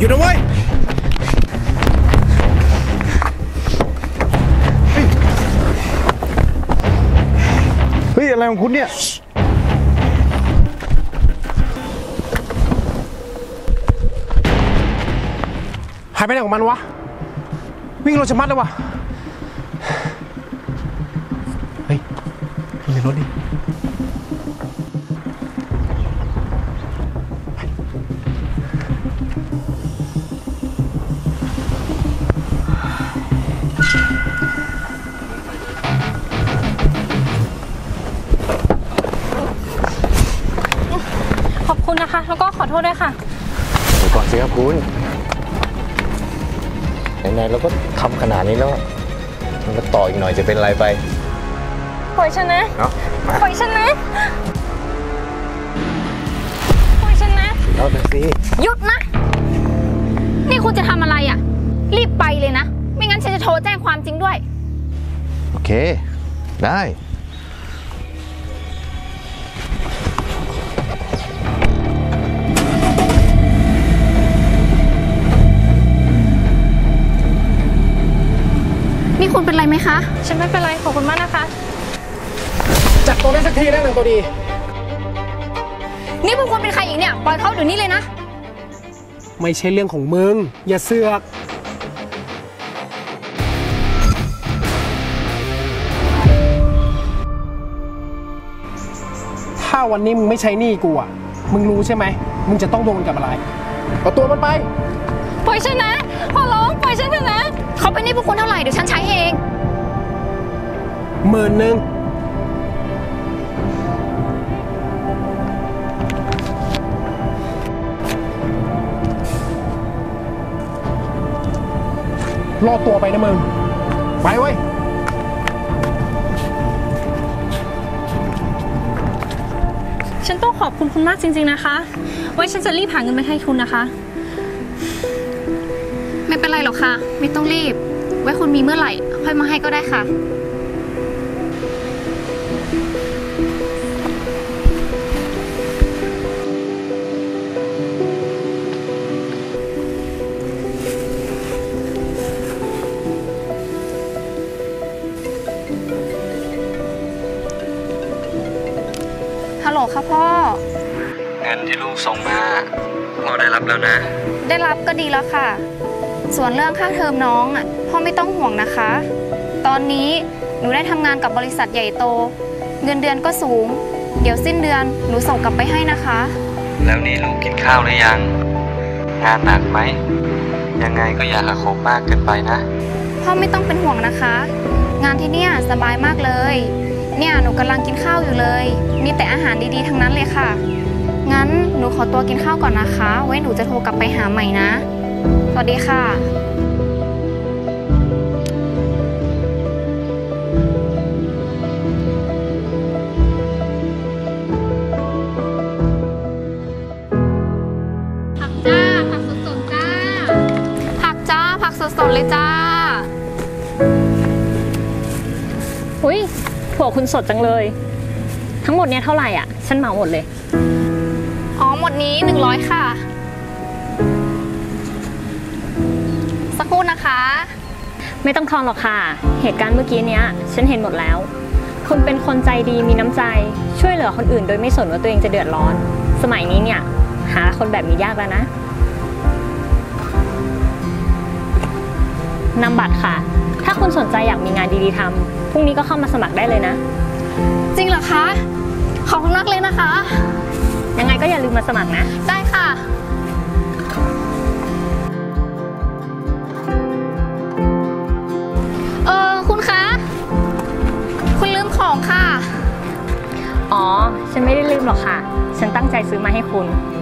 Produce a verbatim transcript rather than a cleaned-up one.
ยุดเอาไว้เฮ้ยอะไรของคุณเนี่ยหายไปไหนของมันวะวิ่งรถชะมัดเลยวะเฮ้ยขึ้นในรถดิขอบคุณนะคะแล้วก็ขอโทษด้วยค่ะเดี๋ยวก่อนสิครับคุณไหนๆเราก็ทำขนาดนี้แล้วมันก็ต่ออีกหน่อยจะเป็นอะไรไปปล่อยฉันนะเนาะปล่อยฉันนะปล่อยฉันนะเอาหน่อยสิหยุดนะนี่คุณจะทำอะไรอ่ะรีบไปเลยนะไม่งั้นฉันจะโทรแจ้งความจริงด้วยโอเคได้นี่คุณเป็นไรไหมคะฉันไม่เป็นไรขอบคุณมากนะคะจับตัวได้สักทีนะหนึ่งตัวดีนี่พวกคุณเป็นใครอีกเนี่ยปล่อยเขาเดี๋ยวนี้เลยนะไม่ใช่เรื่องของมึงอย่าเสือกถ้าวันนี้มึงไม่ใช้หนี้กูอ่ะมึงรู้ใช่ไหมมึงจะต้องโดนกับอะไรเอาตัวมันไปปล่อยฉันนะขอร้องปล่อยฉันเถอะนะเขาเป็นหนี้พวกคุณเท่าไหร่เดี๋ยวฉันใช้เองหมื่นหนึ่งรอตัวไปนะมึงไปเว้ยฉันต้องขอบคุณคุณมากจริงๆนะคะไว้ฉันจะรีบหาเงินมาให้คุณนะคะไม่เป็นไรหรอกค่ะไม่ต้องรีบไว้คุณมีเมื่อไหร่ค่อยมาให้ก็ได้ค่ะฮัลโหลค่ะพ่อเงินที่ลูกส่งมาพ่อได้รับแล้วนะได้รับก็ดีแล้วค่ะส่วนเรื่องค่าเทอมน้องอ่ะพ่อไม่ต้องห่วงนะคะตอนนี้หนูได้ทำงานกับบริษัทใหญ่โตเงินเดือนก็สูงเดี๋ยวสิ้นเดือนหนูส่งกลับไปให้นะคะแล้วนี่ลูกกินข้าวหรือยังงานหนักไหมยังไงก็อย่าหักโหมมากเกินไปนะพ่อไม่ต้องเป็นห่วงนะคะงานที่เนี่ยสบายมากเลยเนี่ยหนูกำลังกินข้าวอยู่เลยมีแต่อาหารดีๆทั้งนั้นเลยค่ะงั้นหนูขอตัวกินข้าวก่อนนะคะไว้หนูจะโทรกลับไปหาใหม่นะสวัสดีค่ะผักจ้าผักสดๆจ้าผักจ้าผักสดๆเลยจ้าอุ้ยถั่วคุณสดจังเลยทั้งหมดเนี้ยเท่าไหร่อ่ะฉันเหมาหมดเลยอ๋อหมดนี้หนึ่งร้อยค่ะสักครู่นะคะไม่ต้องทอนหรอกค่ะเหตุการณ์เมื่อกี้เนี้ยฉันเห็นหมดแล้วคุณเป็นคนใจดีมีน้ำใจช่วยเหลือคนอื่นโดยไม่สนว่าตัวเองจะเดือดร้อนสมัยนี้เนี่ยหาคนแบบนี้ยากแล้วนะนำบัตรค่ะถ้าคุณสนใจอยากมีงานดีๆทำพรุ่งนี้ก็เข้ามาสมัครได้เลยนะจริงเหรอคะขอบคุณมากเลยนะคะยังไงก็อย่าลืมมาสมัครนะได้ค่ะเออคุณคะคุณลืมของค่ะอ๋อฉันไม่ได้ลืมหรอกค่ะฉันตั้งใจซื้อมาให้คุณ